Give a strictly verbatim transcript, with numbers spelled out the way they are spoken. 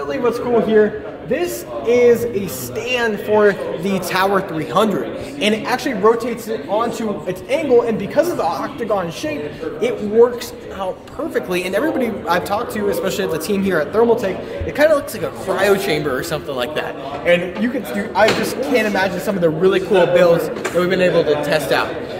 really what's cool here, this is a stand for the Tower three hundred, and it actually rotates it onto its angle, and because of the octagon shape, it works out perfectly. And everybody I've talked to, especially at the team here at Thermaltake, it kind of looks like a cryo-chamber or something like that. And you can do, I just can't imagine some of the really cool builds that we've been able to test out.